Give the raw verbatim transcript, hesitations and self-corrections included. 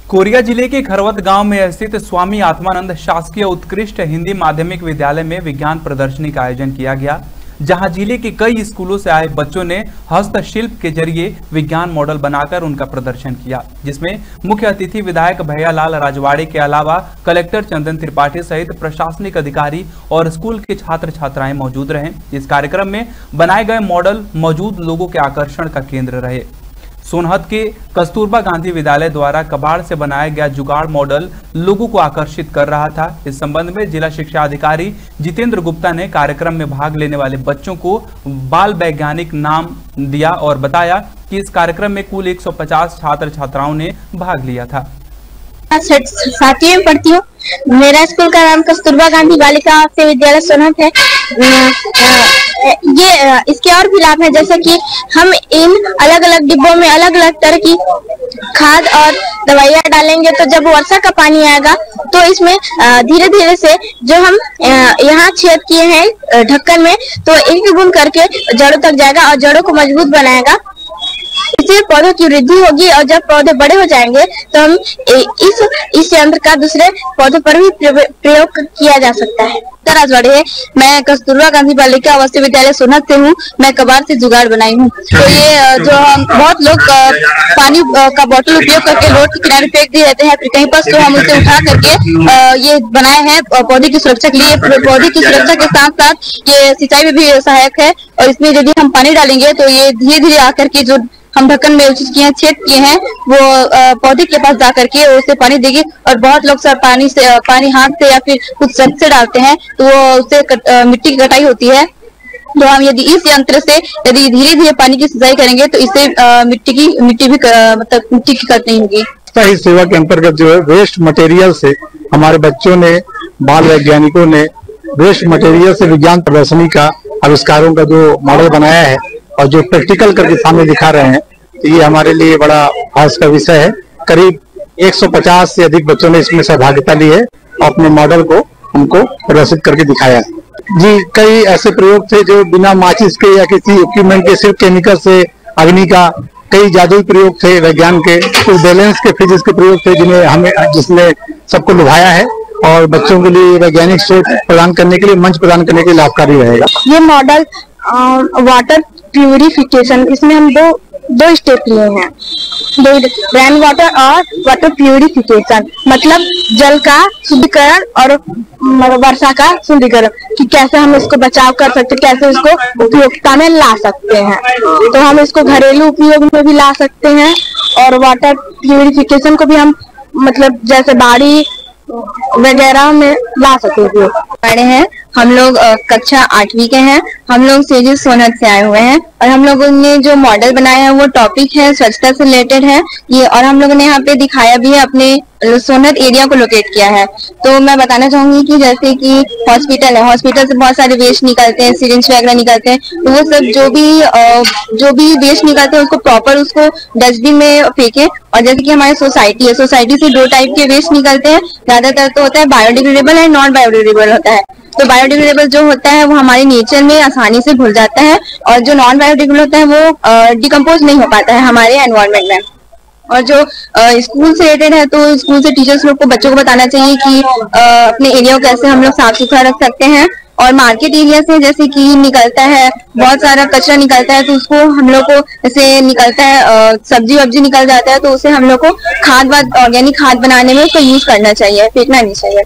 Korea जिले के खरवत गांव में स्थित स्वामी आत्मानंद शासकीय उत्कृष्ट हिंदी माध्यमिक विद्यालय में विज्ञान प्रदर्शनी का आयोजन किया गया, जहां जिले के कई स्कूलों से आए बच्चों ने हस्तशिल्प के जरिए विज्ञान मॉडल बनाकर उनका प्रदर्शन किया, जिसमें मुख्य अतिथि विधायक भैयालाल राजवाड़े के अलावा कलेक्टर चंदन त्रिपाठी सहित प्रशासनिक अधिकारी और स्कूल के छात्र छात्राएं मौजूद रहे। इस कार्यक्रम में बनाए गए मॉडल मौजूद लोगों के आकर्षण का केंद्र रहे। सोनहत के कस्तूरबा गांधी विद्यालय द्वारा कबाड़ से बनाया गया जुगाड़ मॉडल लोगों को आकर्षित कर रहा था। इस संबंध में जिला शिक्षा अधिकारी जितेंद्र गुप्ता ने कार्यक्रम में भाग लेने वाले बच्चों को बाल वैज्ञानिक नाम दिया और बताया कि इस कार्यक्रम में कुल एक सौ पचास छात्र छात्राओं ने भाग लिया था। सातवीं में पढ़ती हूँ। मेरा स्कूल का नाम कस्तूरबा गांधी बालिका विद्यालय सोनहत है। ये इसके और भी लाभ है, जैसे कि हम इन अलग अलग डिब्बों में अलग अलग तरह की खाद और दवाइयाँ डालेंगे, तो जब वर्षा का पानी आएगा तो इसमें धीरे धीरे से जो हम यहाँ छेद किए हैं ढक्कन में, तो एक बूंद करके जड़ों तक जाएगा और जड़ों को मजबूत बनाएगा। इससे पौधों की वृद्धि होगी और जब पौधे बड़े हो जाएंगे तो हम इस इस यंत्र का दूसरे पौधों पर भी प्रयोग किया जा सकता है। राजवाड़े है, मैं कस्तूरबा गांधी बालिका आवासीय विद्यालय सोनहत से हूँ। मैं कबाड़ से जुगाड़ बनाई हूँ। तो ये जो हम बहुत लोग पानी का बोतल उपयोग करके रोड के किनारे फेंक दिए रहते हैं, फिर कहीं पर, तो हम उसे उठा करके ये बनाए हैं पौधे की सुरक्षा के लिए। पौधे की सुरक्षा के साथ साथ ये सिंचाई में भी सहायक है और इसमें यदि हम पानी डालेंगे तो ये धीरे धीरे आकर के जो हम ढक्कन में किए हैं, छेद किए हैं, वो पौधे के पास जा करके उसे पानी देगी। और बहुत लोग सर पानी से पानी हाथ से या फिर कुछ शब्द से डालते हैं तो वो उससे मिट्टी की कटाई होती है। तो हम यदि इस यंत्र से यदि धीरे धीरे पानी की सिंचाई करेंगे तो इससे मिट्टी की मिट्टी भी मतलब मिट्टी की कट नहीं होगी। इस सेवा के अंतर्गत जो है वेस्ट मटेरियल से हमारे बच्चों ने, बाल वैज्ञानिकों ने वेस्ट मटेरियल से विज्ञान प्रदर्शनी का आविष्कारों का जो मॉडल बनाया है और जो प्रैक्टिकल करके सामने दिखा रहे हैं, तो ये हमारे लिए बड़ा खास का विषय है। करीब एक सौ पचास से अधिक बच्चों ने इसमें सहभागिता ली है और अपने मॉडल को हमको प्रदर्शित करके दिखाया जी। कई ऐसे प्रयोग थे जो बिना माचिस के या किसी इक्विपमेंट के, सिर्फ केमिकल से अग्नि का, कई जादुई प्रयोग थे विज्ञान के, कुछ बैलेंस के, फिजिक्स के प्रयोग थे जिन्हें हमें जिसने सबको लुभाया है और बच्चों के लिए वैज्ञानिक सोच प्रदान करने के लिए, मंच प्रदान करने के लिए लाभकारी रहेगा। ये मॉडल वाटर प्यूरिफिकेशन, इसमें हम दो दो स्टेप लिए हैं, दो रेन वाटर और वाटर प्यूरिफिकेशन, मतलब जल का शुद्धिकरण और वर्षा का शुद्धिकरण, कि कैसे हम इसको बचाव कर सकते हैं, कैसे इसको उपयोगिता में ला सकते हैं। तो हम इसको घरेलू उपयोग में भी ला सकते हैं और वाटर प्यूरिफिकेशन को भी हम मतलब जैसे बाड़ी वगैरह में ला सकते हैं। पढ़े हैं हम लोग कक्षा आठवीं के हैं। हम लोग सेजी सोनहत से आए हुए हैं और हम लोगों ने जो मॉडल बनाया है वो टॉपिक है स्वच्छता से रिलेटेड है ये, और हम लोगों ने यहाँ पे दिखाया भी है, अपने सोनहत एरिया को लोकेट किया है। तो मैं बताना चाहूंगी कि जैसे कि हॉस्पिटल है, हॉस्पिटल से बहुत सारे वेस्ट निकलते हैं, सिरिंज वगैरह निकलते हैं, तो वो सब जो भी जो भी वेस्ट निकलते हैं उसको प्रॉपर उसको डस्टबिन में फेंके। और जैसे कि हमारी सोसाइटी है, सोसाइटी से दो टाइप के वेस्ट निकलते हैं, ज्यादातर तो होता है बायोडिग्रेडेबल है, नॉन बायोडिग्रेडेबल होता है। तो बायोडिग्रेडेबल जो होता है वो हमारे नेचर में आसानी से घुल जाता है और जो नॉन बायोडिग्रेडेबल होता है वो डिकम्पोज नहीं हो पाता है हमारे एनवायरनमेंट में। और जो स्कूल से रिलेटेड है, तो स्कूल से टीचर्स लोग को बच्चों को बताना चाहिए कि आ, अपने एरिया को कैसे हम लोग साफ सुथरा रख सकते हैं। और मार्केट एरिया से जैसे कि निकलता है, बहुत सारा कचरा निकलता है, तो उसको हम लोग को जैसे निकलता है सब्जी वब्जी निकल जाता है, तो उसे हम लोग को खाद वाद ऑर्गेनिक खाद बनाने में उसका यूज करना चाहिए, फेंकना नहीं चाहिए।